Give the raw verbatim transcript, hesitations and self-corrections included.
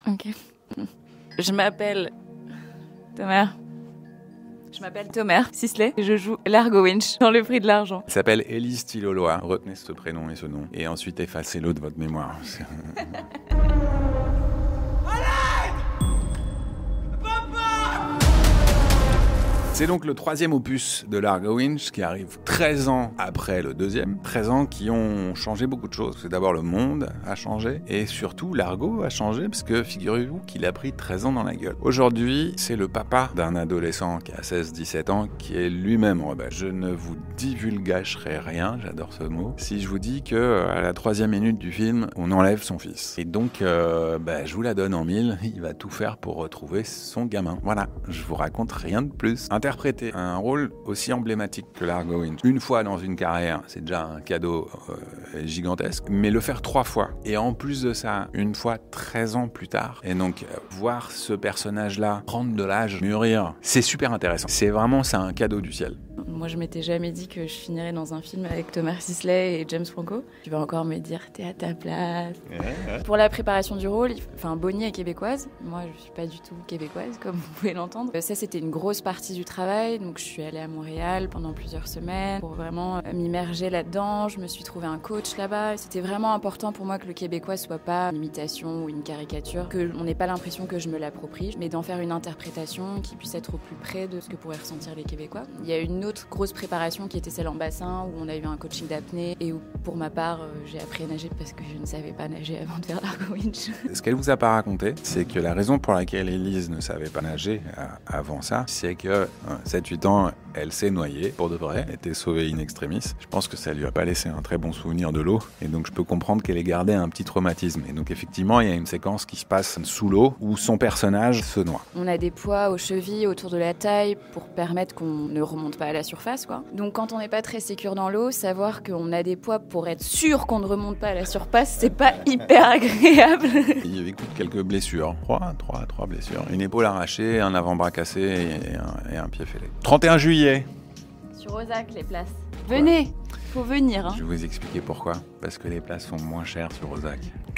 Ok. Je m'appelle... Thomas. Je m'appelle Thomas Sisley et je joue Largo Winch dans Le Prix de l'argent. Elle s'appelle Élise Tilloloy. Retenez ce prénom et ce nom. Et ensuite effacez-le de votre mémoire. C'est donc le troisième opus de Largo Winch qui arrive treize ans après le deuxième. treize ans qui ont changé beaucoup de choses. C'est d'abord le monde a changé et surtout Largo a changé parce que figurez-vous qu'il a pris treize ans dans la gueule. Aujourd'hui, c'est le papa d'un adolescent qui a seize dix-sept ans qui est lui-même rebelle. Je ne vous divulgacherai rien, j'adore ce mot, si je vous dis que à la troisième minute du film, on enlève son fils. Et donc, euh, bah, je vous la donne en mille, il va tout faire pour retrouver son gamin. Voilà, je vous raconte rien de plus. Interpréter un rôle aussi emblématique que Largo Winch une fois dans une carrière, c'est déjà un cadeau euh, gigantesque, mais le faire trois fois, et en plus de ça, une fois treize ans plus tard, et donc euh, voir ce personnage-là prendre de l'âge, mûrir, c'est super intéressant. C'est vraiment, c'est un cadeau du ciel. Moi, je m'étais jamais dit que je finirais dans un film avec Thomas Sisley et James Franco. Tu vas encore me dire, t'es à ta place. Ouais, ouais. Pour la préparation du rôle, enfin, Bonnie est québécoise. Moi, je suis pas du tout québécoise, comme vous pouvez l'entendre. Ça, c'était une grosse partie du travail. Donc, je suis allée à Montréal pendant plusieurs semaines pour vraiment m'immerger là-dedans. Je me suis trouvé un coach là-bas. C'était vraiment important pour moi que le québécois soit pas une imitation ou une caricature, que on n'ait pas l'impression que je me l'approprie, mais d'en faire une interprétation qui puisse être au plus près de ce que pourraient ressentir les Québécois. Il y a une autre grosse préparation qui était celle en bassin où on a eu un coaching d'apnée et où pour ma part euh, j'ai appris à nager parce que je ne savais pas nager avant de faire Largo Winch. Ce qu'elle vous a pas raconté, c'est que la raison pour laquelle Élise ne savait pas nager euh, avant ça, c'est que euh, sept huit ans, elle s'est noyée pour de vrai, elle était sauvée in extremis. Je pense que ça lui a pas laissé un très bon souvenir de l'eau et donc je peux comprendre qu'elle ait gardé un petit traumatisme. Et donc effectivement, il y a une séquence qui se passe sous l'eau où son personnage se noie. On a des poids aux chevilles autour de la taille pour permettre qu'on ne remonte pas à la surface, quoi. Donc quand on n'est pas très sécure dans l'eau, savoir qu'on a des poids pour être sûr qu'on ne remonte pas à la surface, c'est pas hyper agréable. Il y avait quelques blessures, trois, trois, trois blessures. Une épaule arrachée, un avant-bras cassé et un, et un pied fêlé. trente et un juillet. Sur Ozac, les places. Venez, faut venir. Hein. Je vais vous expliquer pourquoi. Parce que les places sont moins chères sur Ozac.